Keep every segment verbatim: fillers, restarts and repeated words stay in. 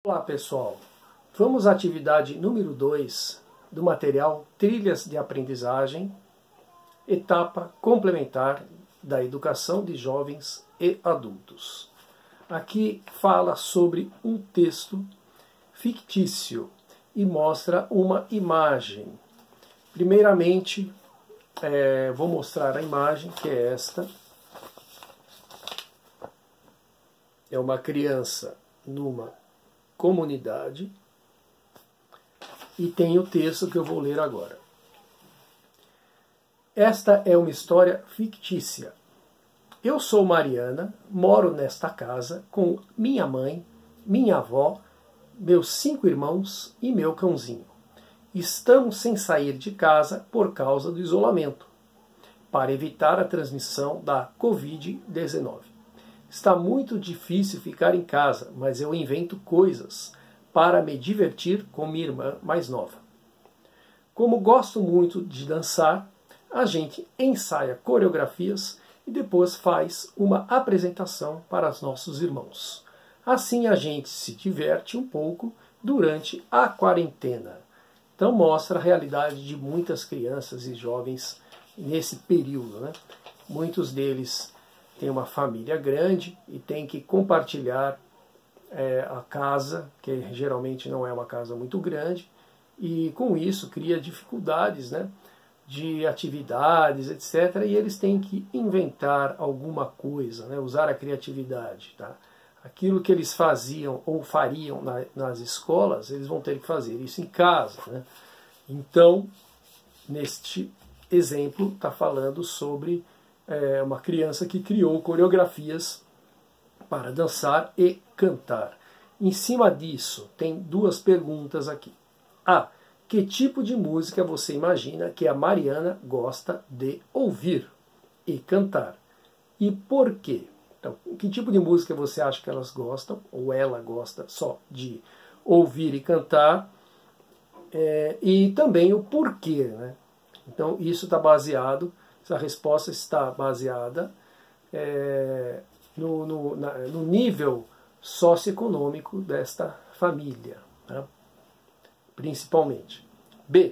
Olá pessoal, vamos à atividade número dois do material Trilhas de Aprendizagem, etapa complementar da educação de jovens e adultos. Aqui fala sobre um texto fictício e mostra uma imagem. Primeiramente, é, vou mostrar a imagem, que é esta. É uma criança numa comunidade e tem o texto que eu vou ler agora. Esta é uma história fictícia. Eu sou Mariana, moro nesta casa com minha mãe, minha avó, meus cinco irmãos e meu cãozinho. Estamos sem sair de casa por causa do isolamento, para evitar a transmissão da covid dezenove. Está muito difícil ficar em casa, mas eu invento coisas para me divertir com minha irmã mais nova. Como gosto muito de dançar, a gente ensaia coreografias e depois faz uma apresentação para os nossos irmãos. Assim a gente se diverte um pouco durante a quarentena. Então mostra a realidade de muitas crianças e jovens nesse período, né? Muitos deles têm uma família grande e têm que compartilhar é, a casa, que geralmente não é uma casa muito grande, e com isso cria dificuldades, né, de atividades, etcétera. E eles têm que inventar alguma coisa, né, usar a criatividade. Tá? Aquilo que eles faziam ou fariam na, nas escolas, eles vão ter que fazer isso em casa. Né? Então, neste exemplo, está falando sobre é, uma criança que criou coreografias para dançar e cantar. Em cima disso, tem duas perguntas aqui. A. Que tipo de música você imagina que a Mariana gosta de ouvir e cantar? E por quê? Então, que tipo de música você acha que elas gostam, ou ela gosta só de ouvir e cantar? É, e também o porquê, né? Então, isso está baseado, essa resposta está baseada é, no, no, na, no nível socioeconômico desta família, né? Principalmente. B.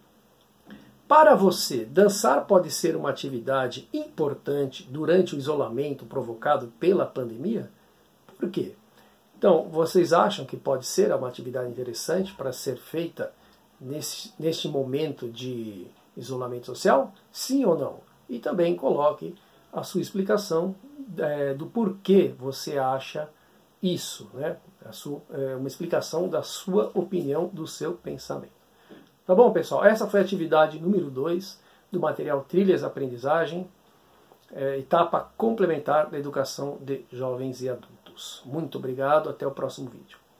Para você, dançar pode ser uma atividade importante durante o isolamento provocado pela pandemia? Por quê? Então, vocês acham que pode ser uma atividade interessante para ser feita nesse, neste momento de isolamento social? Sim ou não? E também coloque a sua explicação é, do porquê você acha isso, né? A sua, é, uma explicação da sua opinião, do seu pensamento. Tá bom, pessoal? Essa foi a atividade número dois do material Trilhas de Aprendizagem, é, etapa complementar da educação de jovens e adultos. Muito obrigado, até o próximo vídeo.